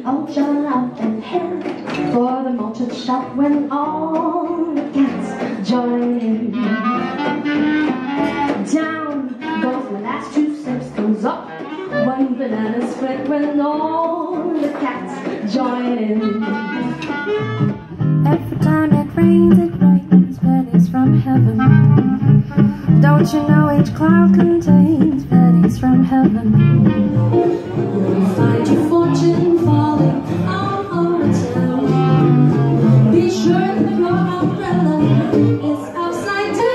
all jump up and head for the motor shop when all the cats join in. Down goes my last 2 steps, goes up 1 banana split when all the cats join in. Every time it rains, pennies from heaven. Don't you know each cloud contains pennies from heaven? You'll find your fortune falling out on a town. Be sure that your umbrella is upside down.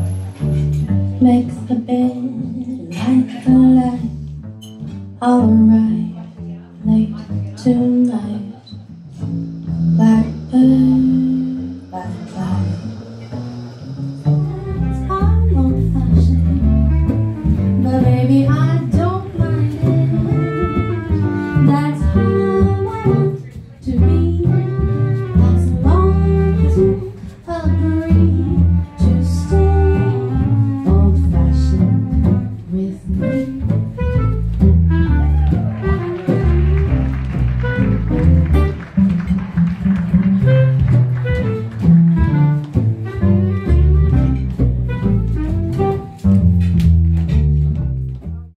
Make the bed like the light all around.